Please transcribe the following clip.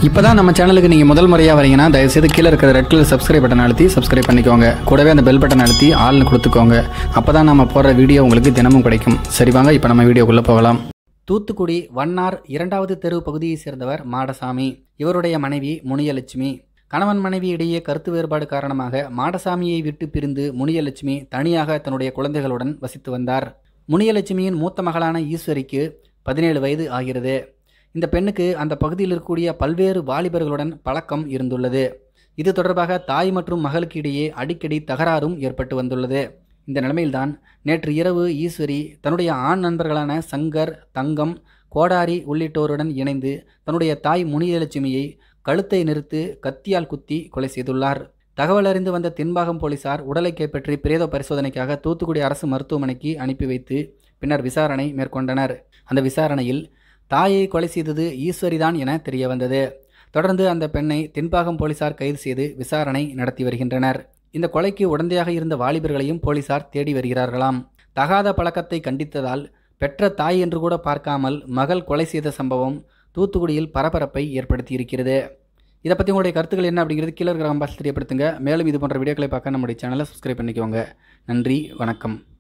இப்போதான் நம்ம சேனலுக்கு நீங்கள் முதல் முறையாக வரீங்கன்னா தயவுசெய்து கீழே இருக்கிற ரெட் கலர் சப்ஸ்கிரைப் பட்டன் அழுத்தி சப்ஸ்கிரைப் பண்ணிக்கோங்க. கூடவே அந்த பெல் பட்டன் அழுத்தி ஆள்னு கொடுத்துக்கோங்க. அப்போ தான் நம்ம போடுற வீடியோ உங்களுக்கு தினமும் கிடைக்கும். சரி வாங்க இப்போ நம்ம வீடியோக்குள்ளே போகலாம். தூத்துக்குடி வண்ணார் 2வது தெரு பகுதியை சேர்ந்தவர் மாடசாமி. இவருடைய மனைவி முனியலட்சுமி. கணவன் மனைவி இடையே கருத்து வேறுபாடு காரணமாக மாடசாமியை விட்டு பிரிந்து முனியலட்சுமி தனியாக தன்னுடைய குழந்தைகளுடன் வசித்து வந்தார். முனியலட்சுமியின் மூத்த மகளான ஈஸ்வரிக்கு 17 வயது ஆகிறது. இந்த பெண்ணுக்கு அந்த பகுதியில் இருக்கக்கூடிய பல்வேறு வாலிபர்களுடன் பழக்கம் இருந்துள்ளது. இது தொடர்பாக தாய் மற்றும் மகளுக்கு இடையே அடிக்கடி தகராறும் ஏற்பட்டு வந்துள்ளது. இந்த நிலைமையில்தான் நேற்று இரவு ஈஸ்வரி தன்னுடைய ஆண் நண்பர்களான சங்கர், தங்கம், கோடாரி உள்ளிட்டோருடன் இணைந்து தன்னுடைய தாய் முனியலட்சுமியை கழுத்தை நெரித்து கத்தியால் குத்தி கொலை செய்துள்ளார். தகவல் அறிந்து வந்த தென்பாகம் போலீசார் உடலை கைப்பற்றி பிரேத பரிசோதனைக்காக தூத்துக்குடி அரசு மருத்துவமனைக்கு அனுப்பி வைத்து பின்னர் விசாரணை மேற்கொண்டனர். அந்த விசாரணையில் தாயை கொலை செய்தது ஈஸ்வரிதான் என தெரிய வந்தது. தொடர்ந்து அந்த பெண்ணை தென்பாகம் போலீசார் கைது செய்து விசாரணை நடத்தி வருகின்றனர். இந்த கொலைக்கு உடந்தையாக இருந்த வாலிபர்களையும் போலீசார் தேடி வருகிறார்களாம். தகாத பழக்கத்தை கண்டித்ததால் பெற்ற தாய் என்று கூட பார்க்காமல் மகள் கொலை செய்த சம்பவம் தூத்துக்குடியில் பரபரப்பை ஏற்படுத்தி இருக்கிறது. இதை பற்றி உங்களுடைய கருத்துக்கள் என்ன அப்படிங்கிறது கீழே இருக்கிற கமெண்ட்ஸ் தெரியப்படுத்துங்க. மேலும் இது போன்ற வீடியோக்களை பார்க்க நம்முடைய சேனலை சப்ஸ்கிரைப் பண்ணிக்கோங்க. நன்றி, வணக்கம்.